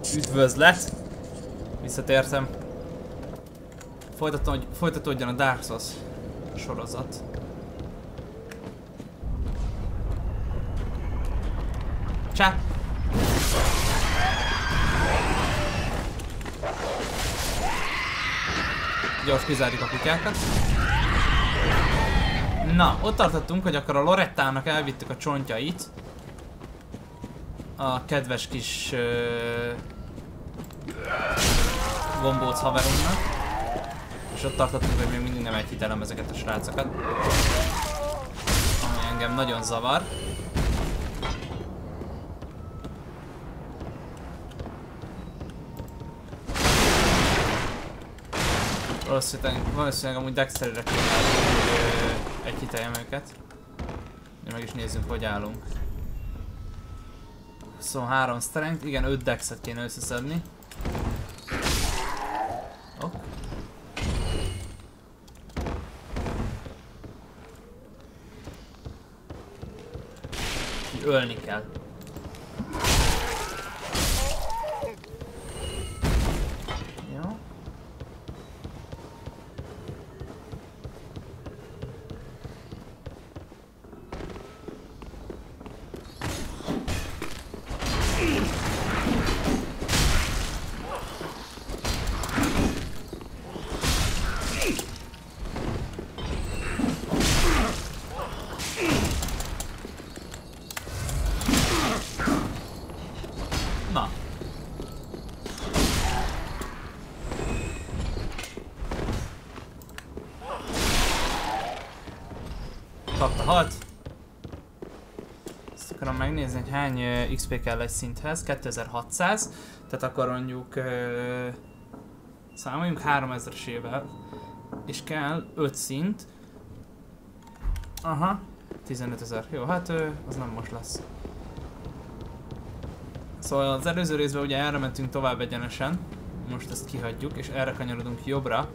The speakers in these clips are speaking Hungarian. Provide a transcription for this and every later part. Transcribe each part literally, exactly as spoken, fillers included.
Üdvözlet! Visszatértem. Folytatódj, folytatódjon a Dark Souls sorozat. Csá! Gyors kizárjuk a kutyákat. Na, ott tartottunk, hogy akkor a Lorettának elvittük a csontjait. A kedves kis uh, gombóc haverunknak. És ott tartottunk, hogy még mindig nem elhitelem ezeket a srácokat. Ami engem nagyon zavar. Valószínűleg, valószínűleg amúgy Dexterre kéne, hogy elhiteljem őket. De meg is nézzünk, hogy állunk. huszonhárom strength, igen, öt dexet kéne összeszedni. Ok. Ölni kell. Jó. Na. Kapta halt. Ezt akarom megnézni, hogy hány uh, iksz pé kell egy szinthez. kétezer-hatszáz. Tehát akkor mondjuk uh, számoljunk háromezresével. És kell öt szint. Aha. tizenötezer. Jó, hát uh, az nem most lesz. Szóval az előző részben ugye erre mentünk tovább egyenesen. Most ezt kihagyjuk, és erre kanyarodunk jobbra.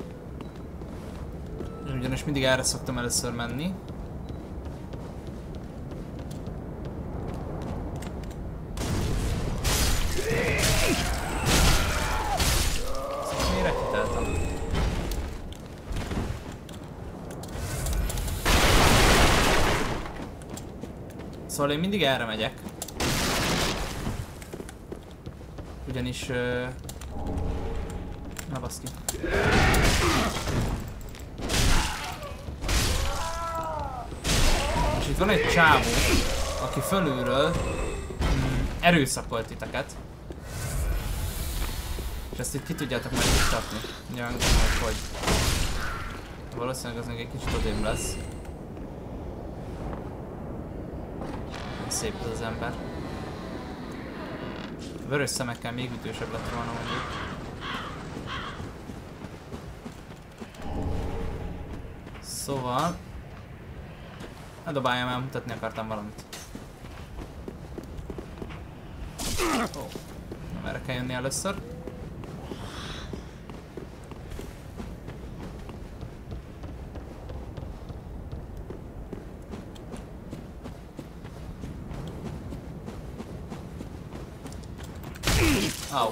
Ugyanis mindig erre szoktam először menni. Szóval mire hiteltem? Szóval én mindig erre megyek. Ugyanis... Uh... Na baszki. És itt van egy csávó, aki fölülről mm, erőszakolt titeket. És ezt itt ki tudjátok majd mutatni. Nyilván gondolom, hogy valószínűleg az még egy kicsit odébb lesz. Szép ez az ember. A vörös szemekkel még ütősebb lett volna mondjuk. Szóval... Ne dobáljam el, mutatni akartam valamit. Ó, oh. Nem erre kell jönni először. Au.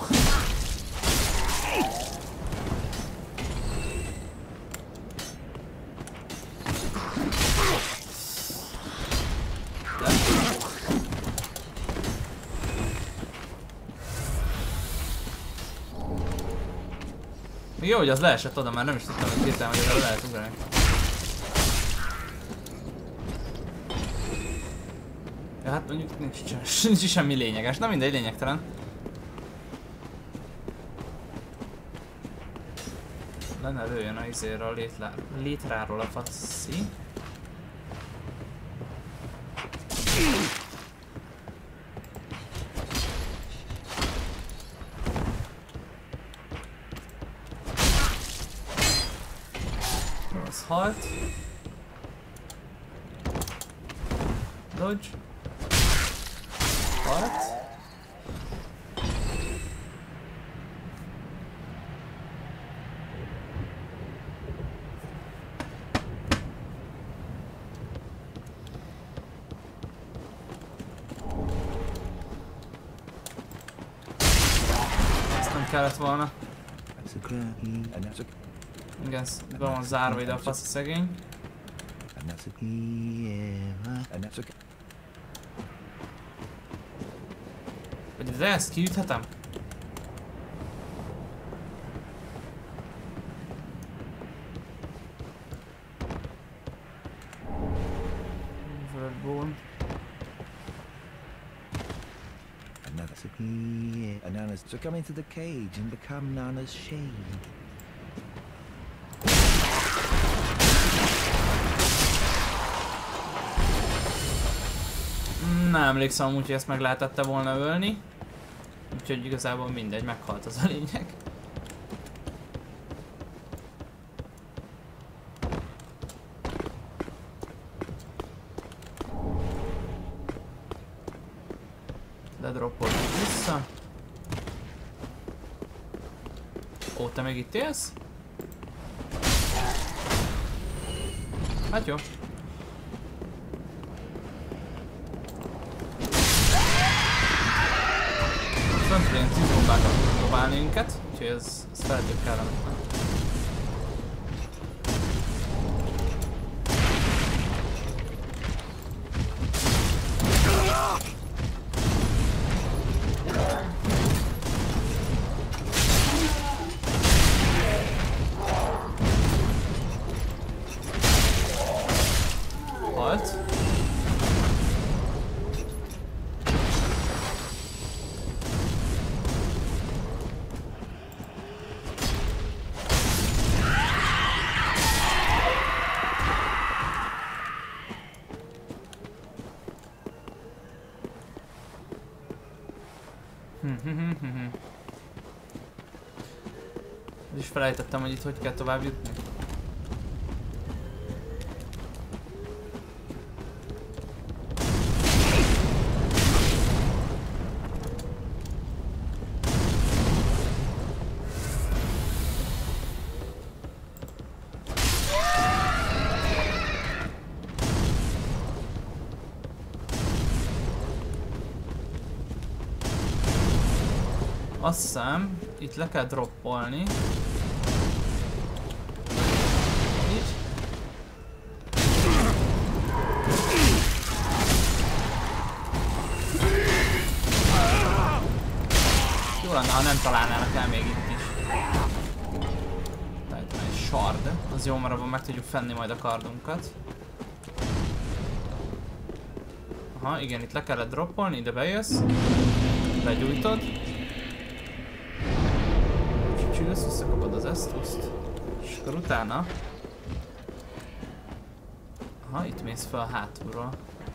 Még jó, hogy az leesett oda, már nem is tudtam, hogy hirtelen, hogy oda lehet ugrani. Ja, hát mondjuk nincs, nincs semmi lényeges, na mindegy, lényegtelen. Lenne lőjön a izéről a létlá, létráról a faci. Az halt. Dodge. Halt. kellett volna. Igen, be van zárva ide a fasz a szegény. Vagy de ezt kiüthetem? Worldbone. Nana's to come into the cage and become Nana's shade. Nem emlékszem amúgy, hogy ezt meg lehetette volna ölni. Úgyhogy igazából mindegy, meghalt az a lényeg. Ledroppoljuk vissza. Ó, te még itt élsz? Hát jó. Föntről ilyen tűzbombákat tudunk dobálni minket, úgyhogy ez, ez feltétlenül kellemetlen. Halt. És felejtettem, hogy itt hogy kell tovább jutni. Azt hiszem, itt le kell droppolni. Így. Jó lenne, ha nem találnának el még itt is. Tehát egy shard. Az jó, mert abban meg tudjuk fenni majd a kardunkat. Aha, igen, itt le kellett droppolni, ide bejössz. Begyújtod. Csülsz, visszakapod az esztuszt, és akkor utána... Aha, itt mész fel hátulról.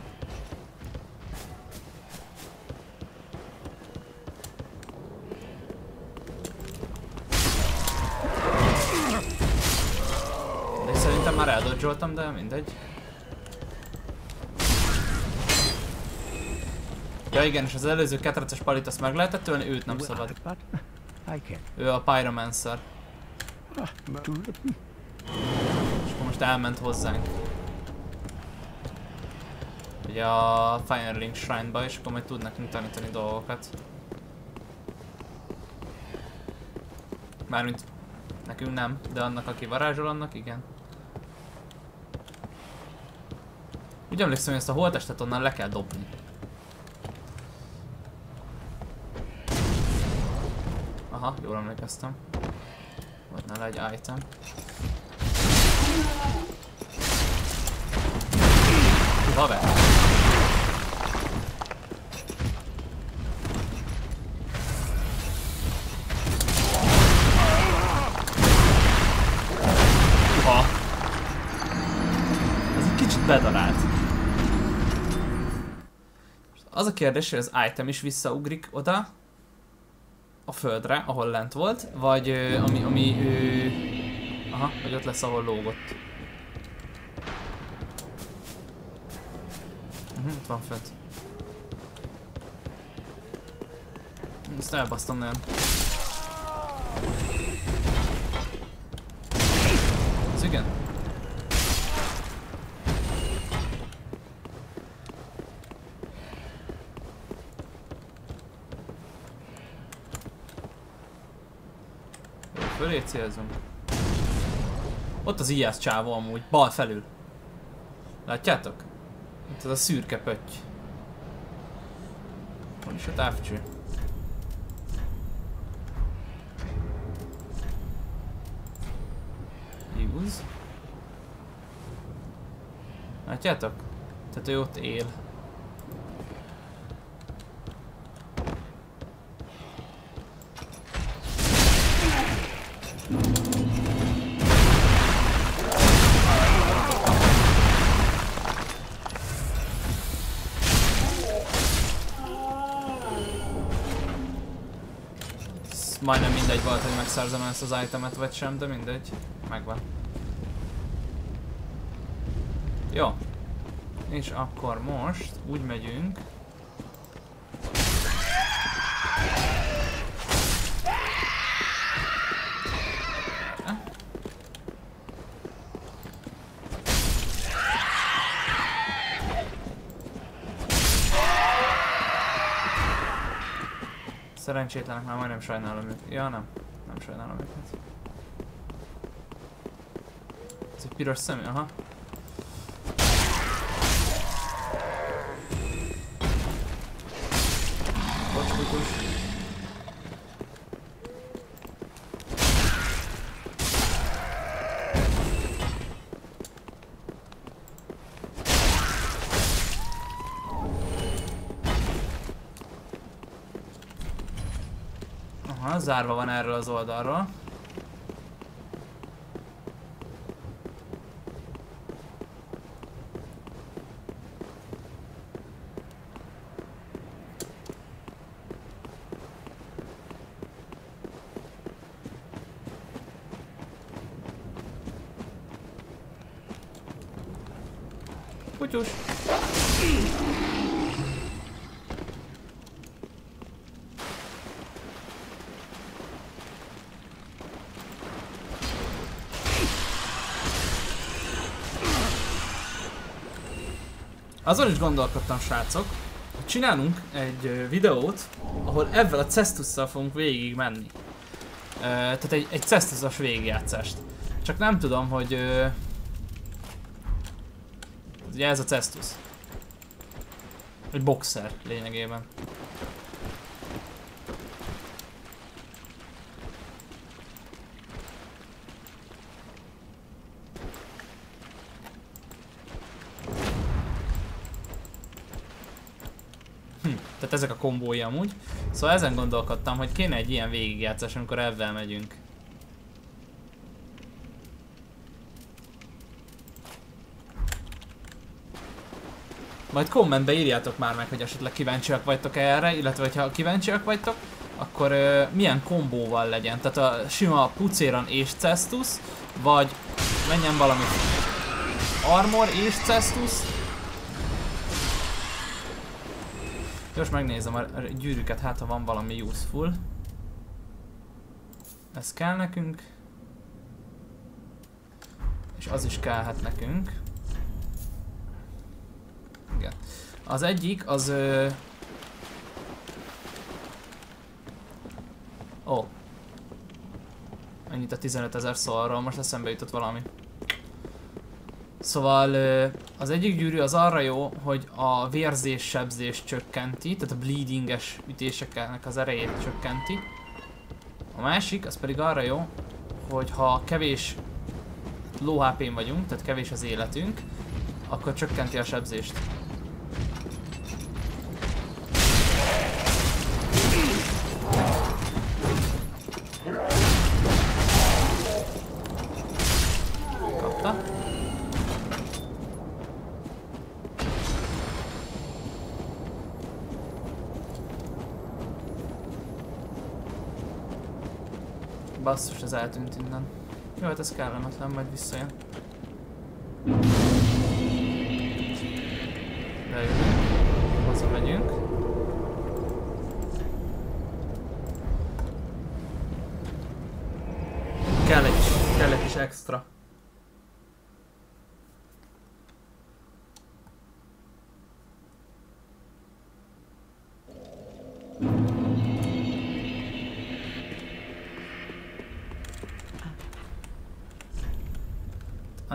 De szerintem már eldodge-oltam, de mindegy. Ja igen, és az előző ketreces palit azt meg lehetett ölni, őt nem szabad. Ő a Pyromancer. És akkor most elment hozzánk. Ugye a Firelink Shrine-ba, és akkor majd tud nekünk tanítani dolgokat. Mármint nekünk nem, de annak, aki varázsol, annak igen. Úgy emlékszem, hogy ezt a holttestet onnan le kell dobni. Aha, jól emlékeztem. Volt nála egy item. Haver! Uha! Ez egy kicsit bedarált. Az a kérdés, hogy az item is visszaugrik oda a földre, ahol lent volt, vagy ö, ami, ami ö, aha, vagy ott lesz, ahol lógott. Uh-huh, ott van fent. Ezt elbasztom nagyon. Ez igen. Fölé célzunk. Ott az ijász csávó amúgy, bal felül. Látjátok? Itt az a szürke pötty. Hol is a távcső? Use. Látjátok? Tehát ő ott él. Majdnem mindegy volt, hogy megszerzem ezt az itemet vagy sem, de mindegy. Megvan. Jó. És akkor most úgy megyünk. Szerencsétlenek, már majdnem sajnálom őket. Ja, nem. Nem sajnálom őket. Ez egy piros szemű, aha. Bocs, kutus. Aha, zárva van erről az oldalról. Kutyus! Azon is gondolkodtam, srácok, hogy csinálunk egy videót, ahol ezzel a Cestusszal fogunk végig menni. Uh, tehát egy, egy Cestusos végigjátszást. Csak nem tudom, hogy... Uh, ugye ez a Cestus. Egy boxer lényegében. Tehát ezek a kombói amúgy. Szóval ezen gondolkodtam, hogy kéne egy ilyen végigjátszás, amikor ebben megyünk. Majd kommentbe írjátok már meg, hogy esetleg kíváncsiak vagytok erre, illetve ha kíváncsiak vagytok, akkor uh, milyen kombóval legyen. Tehát a sima pucéran és Cestus, vagy menjen valami armor és Cestus. Most megnézem a gyűrűket, hát ha van valami useful. Ez kell nekünk. És az is kellhet nekünk. Igen. Az egyik az... Ö... Ó. Ennyit a tizenötezer szorról, most eszembe jutott valami. Szóval az egyik gyűrű az arra jó, hogy a vérzés sebzést csökkenti, tehát a bleedinges ütéseknek az erejét csökkenti. A másik az pedig arra jó, hogy ha kevés low há pén vagyunk, tehát kevés az életünk, akkor csökkenti a sebzést. Kapta. Basszus, ez eltűnt innen. Jó, hát ez kellemetlen, majd visszajön. Bejövünk, hazamegyünk. Kell egy, kell egy kis extra.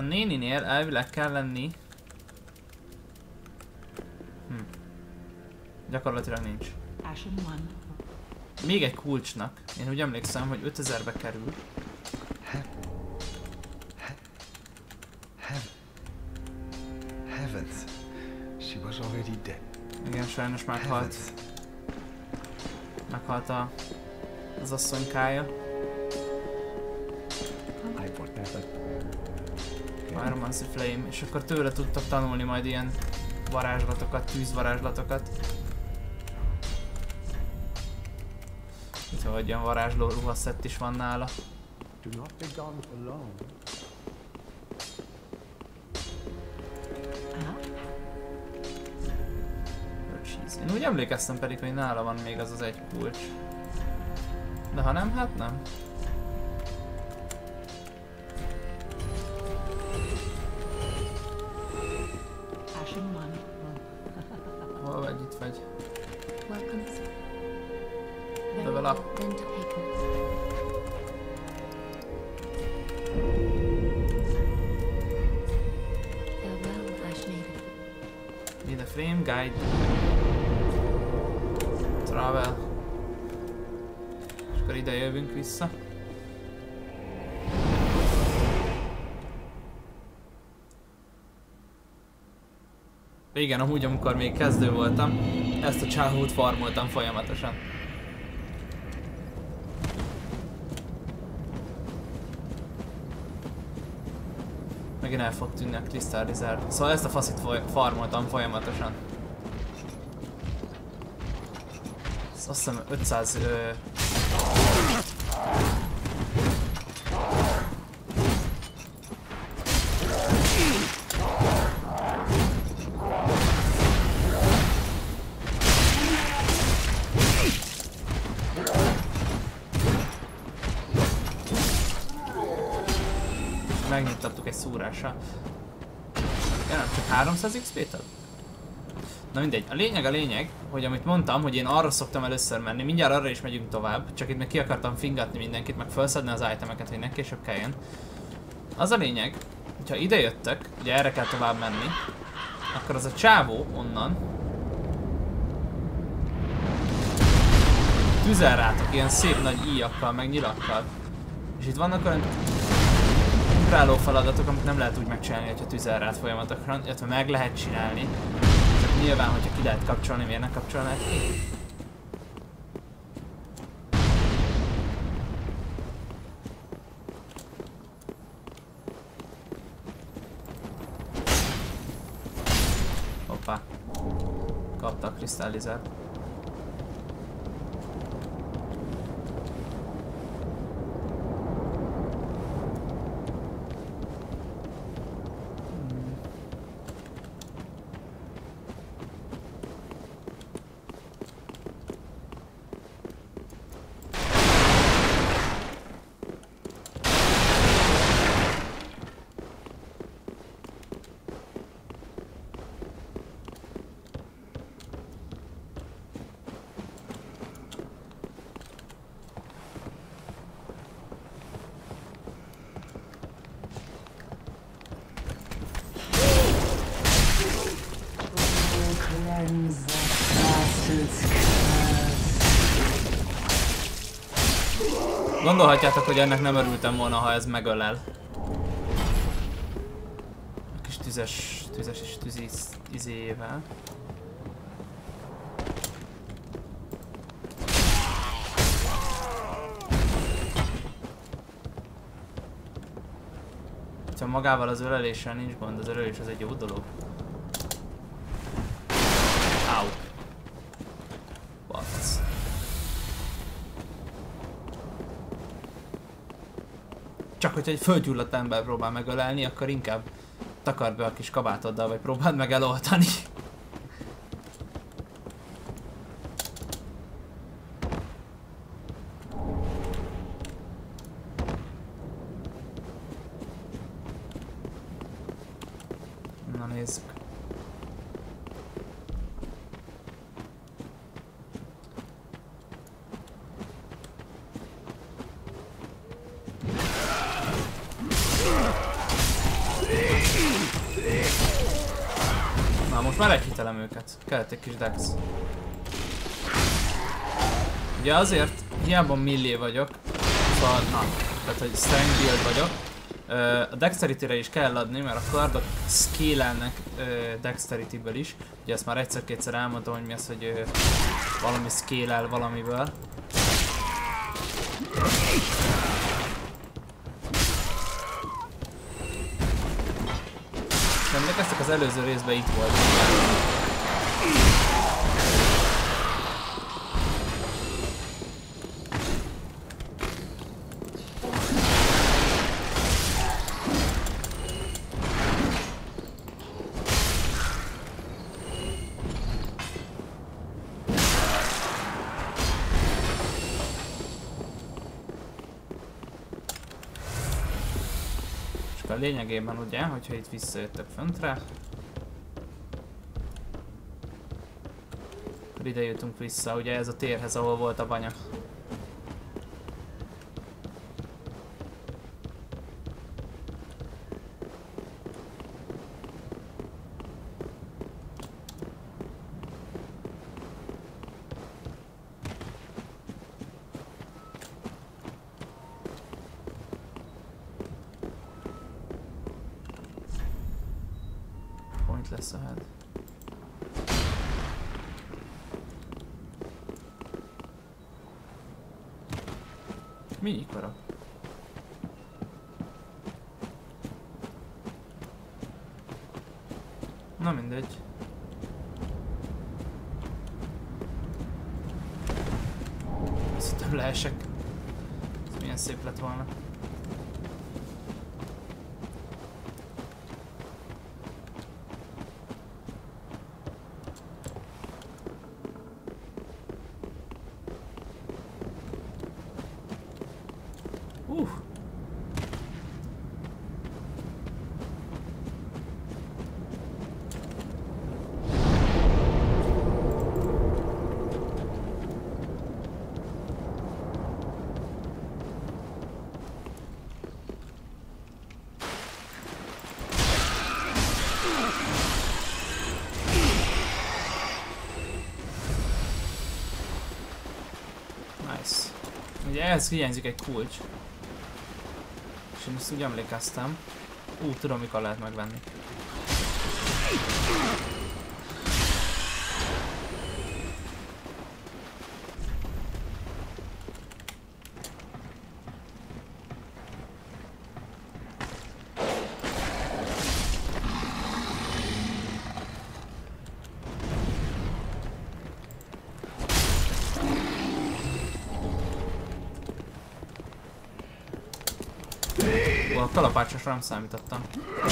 néninél elvileg kell lenni... Hm. Gyakorlatilag nincs. Még egy kulcsnak. Én úgy emlékszem, hogy ötezerbe kerül. Heavens. She was already dead. Igen, sajnos meghalt. Meghalt a... az asszonykája. Pyromancy Flame, és akkor tőle tudtak tanulni majd ilyen varázslatokat, tűzvarázslatokat. Itt vagy ilyen varázsló ruhaszett is van nála. Oh, én úgy emlékeztem pedig, hogy nála van még az az egy kulcs. De ha nem, hát nem. Hol vagy, itt vagy? Level up. Need a frame guide. Travel. És akkor ide jövünk vissza. Igen, amúgy amikor még kezdő voltam, ezt a csávót farmoltam folyamatosan. Megint el fog tűnni a Crystal Reserve. Szóval ezt a faszit foly farmoltam folyamatosan. Ezt azt hiszem ötszáz... Ö... Megnyitottuk egy szúrással. Ja, nem, csak háromszáz iksz pét ad? Na mindegy, a lényeg a lényeg, hogy amit mondtam, hogy én arra szoktam először menni, mindjárt arra is megyünk tovább, csak itt meg ki akartam fingatni mindenkit, meg felszedni az itemeket, hogy ne később kelljen. Az a lényeg, hogyha ide jöttök, ugye erre kell tovább menni, akkor az a csávó onnan tüzel rátok ilyen szép nagy íjakkal, meg nyilakkal. És itt vannak olyan ugráló feladatok, amit nem lehet úgy megcsinálni, hogyha tüzel rád folyamatosan, illetve meg lehet csinálni. Csak nyilván, hogyha ki lehet kapcsolni, miért ne kapcsolnád ki? Hoppá. Kapta a kristallizát. Gondolhatjátok, hogy ennek nem örültem volna, ha ez megölel. A kis tüzes, tüzes és tűzi izéjével. Ha magával az öleléssel nincs gond, az ölelés az egy jó dolog. Au. Basz. Csak hogyha egy földgyulladt ember próbál megölelni, akkor inkább takard be a kis kabátoddal, vagy próbáld meg eloltani. Na nézzük. már lehitelem őket. Kellett egy kis dex. Ugye azért hiába millé vagyok, szóval na, tehát hogy strength build vagyok. A dexterity-re is kell adni, mert a kardok scale-elnek dexterity-ből is. Ugye ezt már egyszer-kétszer elmondtam, hogy mi az, hogy ö, valami scale-el valamiből. Emlékeztek, az előző részben itt volt. Lényegében ugye, hogyha itt visszajöttek föntre, akkor ide jöttünk vissza, ugye ez a térhez, ahol volt a banya. Lesz a head. Mi ikora? Na mindegy. Szerintem leesek. Ez milyen szép lett volna. Uh. Nice. Ugye ehhez hiányzik egy kulcs. És én ezt úgy emlékeztem. Ú, uh, tudom, mikor lehet megvenni. A kalapácsosra nem számítottam.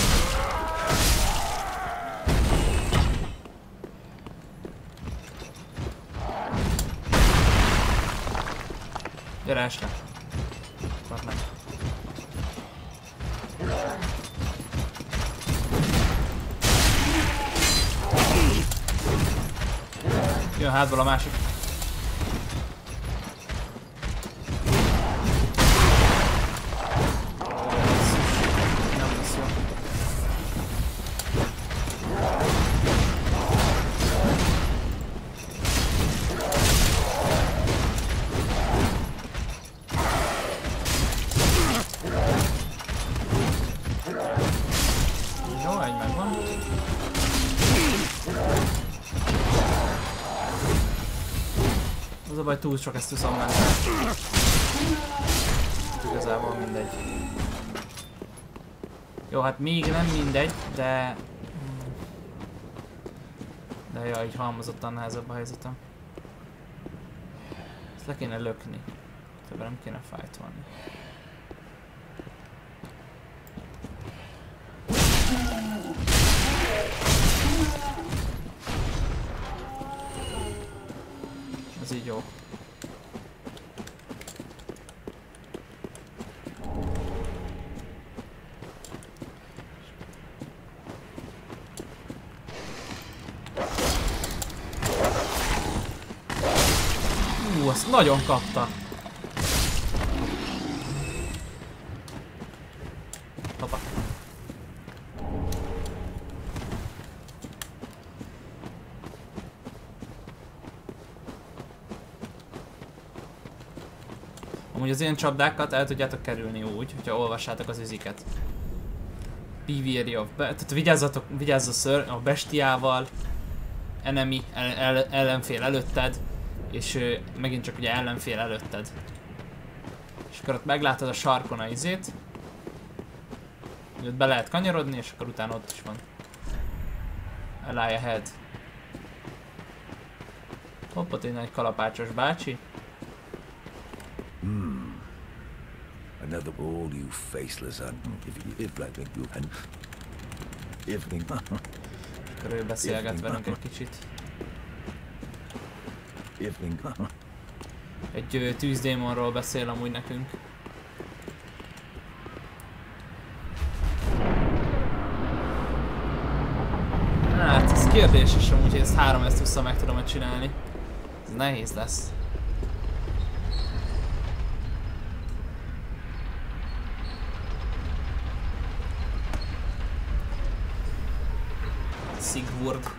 Gyere, esle. Akkor nem. Jön hátból a másik. Jó, egy megvan. Az a baj, túl sok ezt tuszom menni. Igazából mindegy. Jó, hát még nem mindegy, de... De ja, így halmozottan nehezebb a helyzetem. Ezt le kéne lökni. Többre nem kéne fightolni. Ez így jó. Ú, azt nagyon kapta. Hoppá. Amúgy az ilyen csapdákat el tudjátok kerülni úgy, hogyha olvassátok az üziket. Beware of... Tehát vigyázzatok, vigyázz a ször, a bestiával, enemy, el, el, ellenfél előtted, és ö, megint csak ugye ellenfél előtted. És akkor ott meglátod a sarkon a izét, ott be lehet kanyarodni, és akkor utána ott is van. Ally ahead. Hopp, ott egy nagy kalapácsos bácsi. Hmm. Another all you faceless and if you live like you and everything. Akkor ő beszélget velünk egy kicsit. Everything. Egy ö, tűzdémonról beszél amúgy nekünk. Hát ez kérdéses amúgy, hogy ezt három ezt vissza meg tudom csinálni. Ez nehéz lesz. Sigurd.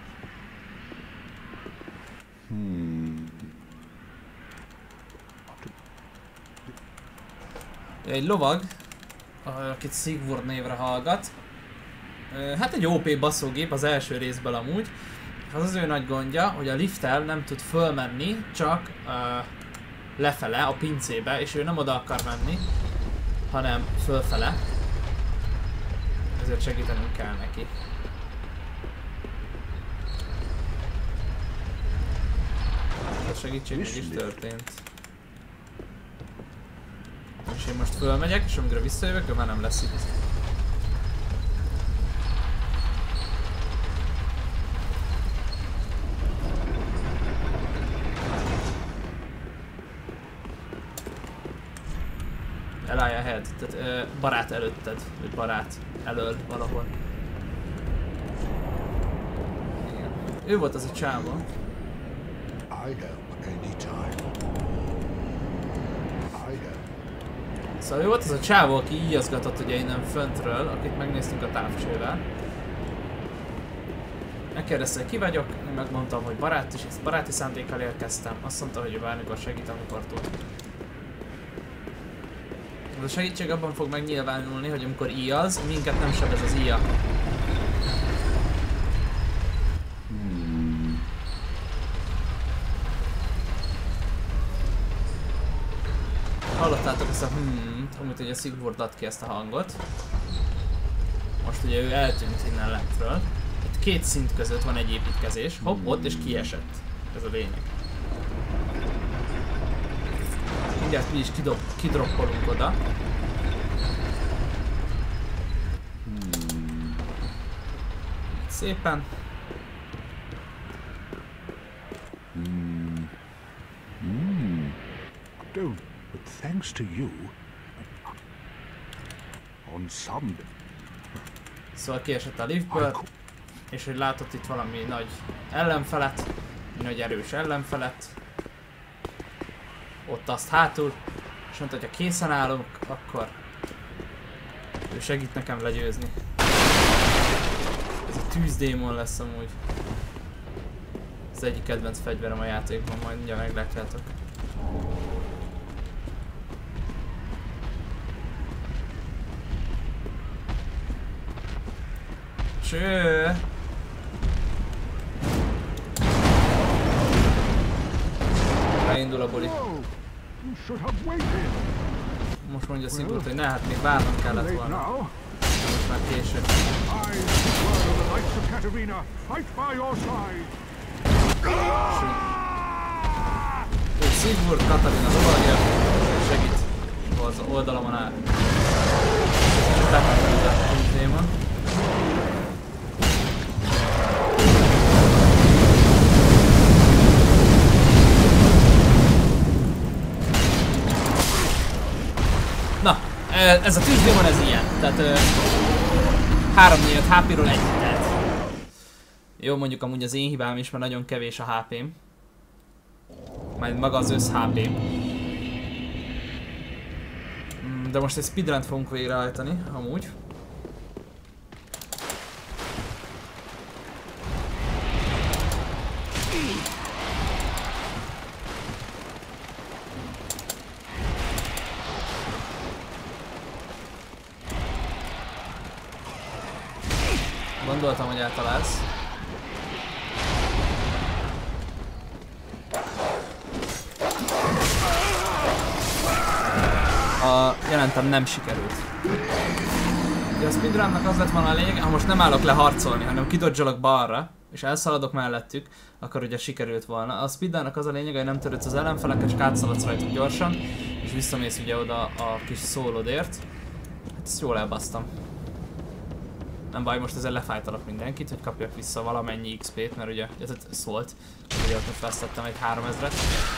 Hmm. Egy lovag, akit Sigurd névre hallgat. Hát egy ó pé basszógép az első részből amúgy. Az az ő nagy gondja, hogy a lifttel nem tud fölmenni, csak uh, lefele a pincébe, és ő nem oda akar menni, hanem fölfele. Ezért segítenünk kell neki. A segítség meg is történt. És én most fölmegyek, és amikor visszajövök, ő már nem lesz itt. Ally ahead, tehát ö, barát előtted, vagy barát elől valahol. Igen. Ő volt az a csávó. Szóval ő volt az a csávó, aki íjazgatott ugye innen föntről, akit megnéztünk a távcsővel. Megkérdezte, hogy ki vagyok, én megmondtam, hogy barát is, és baráti szándékkal érkeztem. Azt mondta, hogy ő bármikor segít, amikor tud. A segítség abban fog megnyilvánulni, hogy amikor íjaz, minket nem sebez az íja. Hmm. Hallottátok ezt a hmm, amit ugye Sigurd ad ki ezt a hangot. Most ugye ő eltűnt innen lentről. Itt két szint között van egy építkezés, hopp, ott és kiesett. Ez a lényeg. Mindjárt mi is kidob, kidroppolunk oda. Hmm. Szépen. Hmm. Hmm. Don't, but thanks to you, on some. Szóval kiesett a liftből, és hogy látott itt valami nagy ellenfelet, nagy erős ellenfelet. Ott azt hátul, és mondta, hogy ha készen állunk, akkor ő segít nekem legyőzni. Ez a tűzdémon lesz amúgy. Ez egyik kedvenc fegyverem a játékban, majd mindjárt meglátjátok. Cső! Beindul a buli. Most mondja Sigurd, hogy ne, hát még várnom kellett volna. Most már késő. Ő Sigurd, Katarina lovagja, segít az oldalamon áll. Befektetett a tűzdémon. Na, ez a tűzdémon ez ilyen, tehát három négy há pé-ról egy hitelt. Jó, mondjuk amúgy az én hibám is, mert nagyon kevés a há pém. Majd maga az össz há pém. De most egy speedrunt fogunk végrehajtani, amúgy. Gondoltam, hogy eltalálsz. A jelentem nem sikerült. Ugye a speedrunnak az lett volna a lényeg, ha most nem állok le harcolni, hanem kidodzsolok balra, és elszaladok mellettük, akkor ugye sikerült volna. A speedrunnak az a lényeg, hogy nem törődsz az ellenfelekkel, csak átszaladsz rajtuk gyorsan, és visszamész ugye oda a kis szólodért. Hát ezt jól elbasztam. Nem baj, most ezzel lefájtalak mindenkit, hogy kapjak vissza valamennyi iksz pét, mert ugye ez szólt, hogy ott most vesztettem egy háromezret.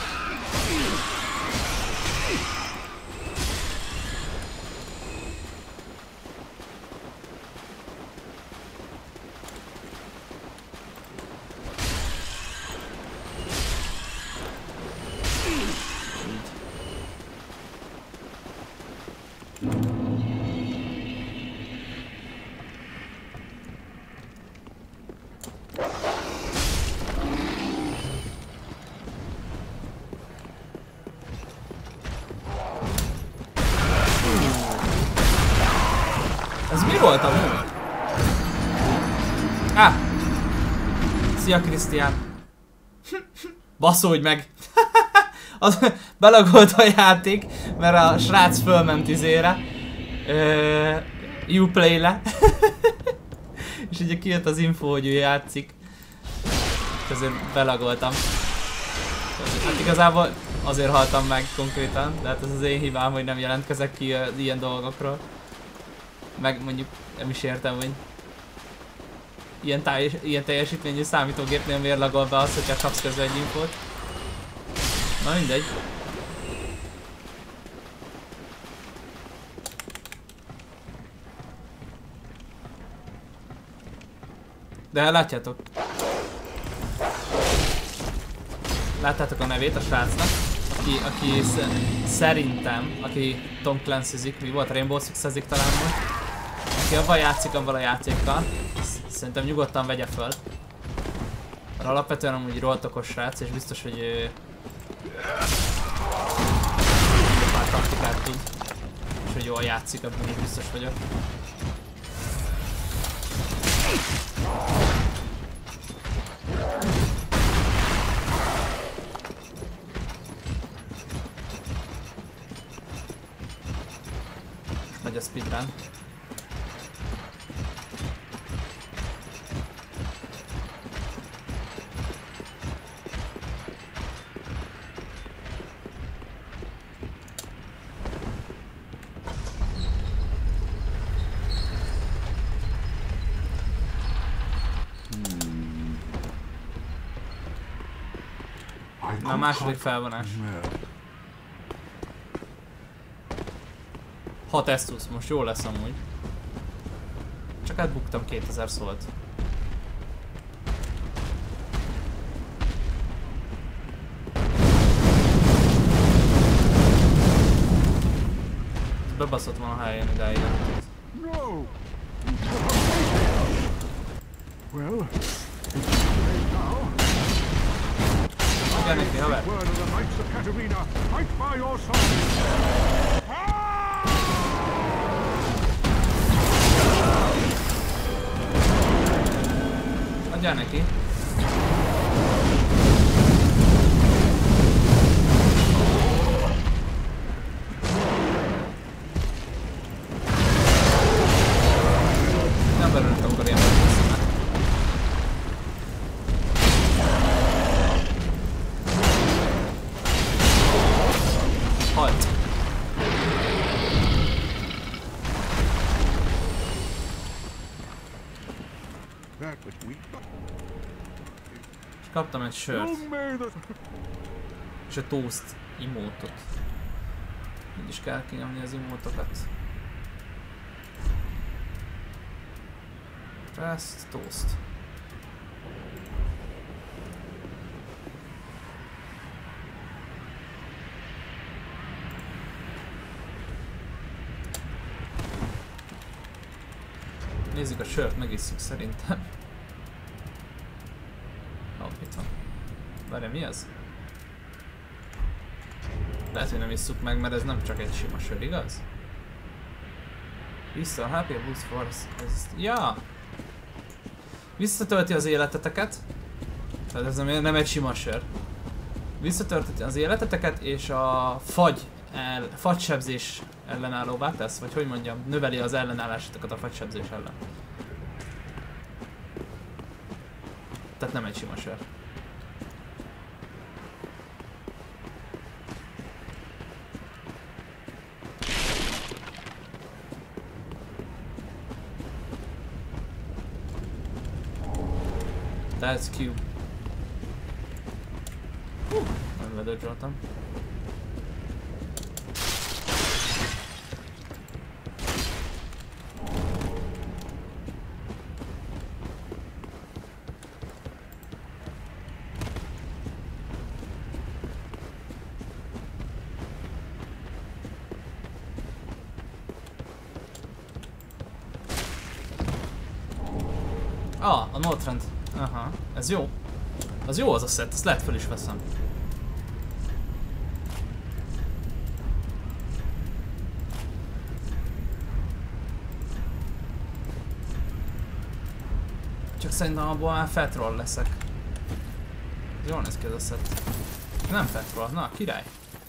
Ez mi volt amúgy? Á! Szia Krisztián! Baszódj meg! Az belagolt a játék, mert a srác fölment izére. Uh, Uplay-le. És ugye kijött az info, hogy ő játszik. És ezért belagoltam. Hát igazából azért haltam meg konkrétan, de hát ez az én hibám, hogy nem jelentkezek ki uh, ilyen dolgokról. Meg mondjuk nem is értem, hogy ilyen, táj, ilyen teljesítményű számítógépnél miért lagol be azt, hogyha kapsz közben egy infót. Na mindegy. De látjátok. Láttátok a nevét a srácnak, aki, aki szerintem, aki Tom Clancy-zik, mi volt? Rainbow Six-ezik talán most. Aki abban játszik, abban a játékkal. Szerintem nyugodtan vegye föl. Mert alapvetően amúgy rohadt okos srác, és biztos, hogy ő... pár taktikát tud. És hogy jól játszik, abban is biztos vagyok. Megy a speedrun. Na, a második felvonás. hat Estus, most jó lesz amúgy. Csak átbuktam kétezer szólt. Bebaszott van a helyén idáig. Adjál neki, haver! Adjál neki! Nem belőlük akkor ilyen megköszönnek. Halt! És kaptam egy sört. És a toast imótot. Így is kell kinyomni az imótokat. Rest, toast. Nézzük a sört, megisszük szerintem. Ó, oh, itt van. Várjál, mi ez? Lehet, hogy nem isszuk meg, mert ez nem csak egy sima sör, igaz? Vissza a há pé boost force. Ez... Ja! Visszatölti az életeteket. Tehát ez nem, nem egy sima sör. Visszatölti az életeteket és a fagy, el, fagysebzés ellenállóvá tesz, vagy hogy mondjam, növeli az ellenállásokat a fagysebzés ellen. Tehát nem egy sima sör. That's cute. Uh, nem ledödzsoltam. Ah, a Northrend. Aha, ez jó. Az jó az a set, ezt lehet fel is veszem. Csak szerintem abból már Fatroll leszek. Jól néz ki ez a set. Nem Fatroll, na király.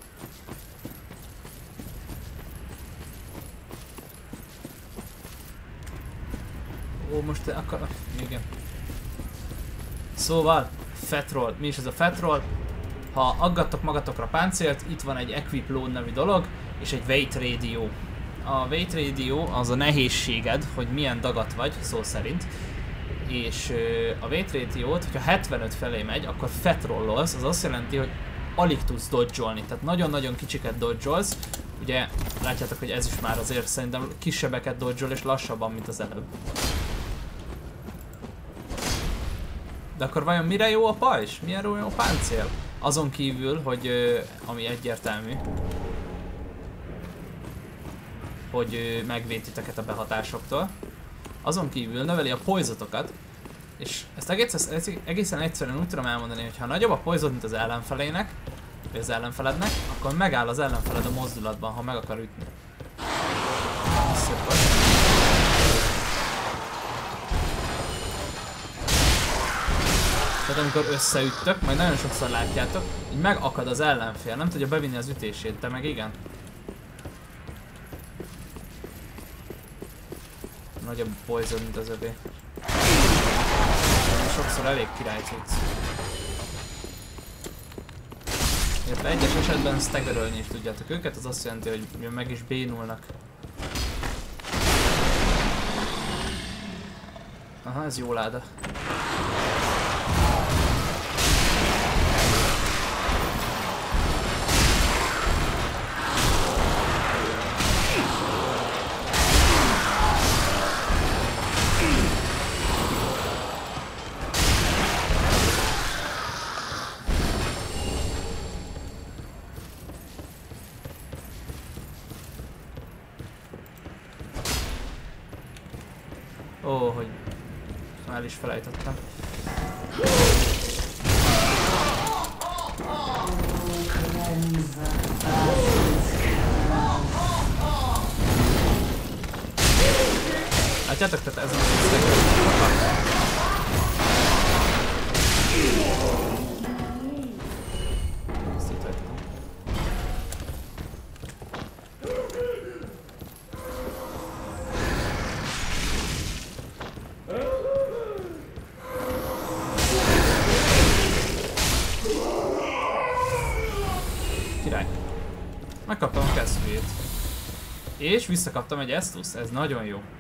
Ó, most te akar... igen. Szóval, Fatroll. Mi is ez a Fatroll? Ha aggattok magatokra páncélt, itt van egy Equip Load nevű dolog, és egy Weight Radio. A Weight Radio az a nehézséged, hogy milyen dagat vagy, szó szerint. És a Weight Radio-t, hogyha hetvenöt felé megy, akkor Fatrollolsz, az azt jelenti, hogy alig tudsz dodge-olni, tehát nagyon-nagyon kicsiket dodge-olsz. Ugye látjátok, hogy ez is már azért szerintem kisebbeket dodge-ol és lassabban, mint az előbb. De akkor vajon mire jó a pajzs? Milyen jó a páncél? Azon kívül, hogy ami egyértelmű, hogy megvéd titeket a behatásoktól. Azon kívül növeli a poizotokat, és ezt egészen, egészen egyszerűen úgy tudom elmondani, hogy ha nagyobb a poizot, mint az ellenfelének, vagy az ellenfelednek, akkor megáll az ellenfeled a mozdulatban, ha meg akar ütni. Szép. Tehát amikor összeüttök, majd nagyon sokszor látjátok, így megakad az ellenfél, nem tudja bevinni az ütését, te meg igen. Nagyobb poison, mint az övé. Sokszor elég király cucc. Illetve egyes esetben staggerölni is tudjátok őket, az azt jelenti, hogy meg is bénulnak. Aha, ez jó láda. Ó, hogy már is felejtettem. Látjátok, tehát ez az király. Megkaptam a kezdőjét. És visszakaptam egy Estus, ez nagyon jó.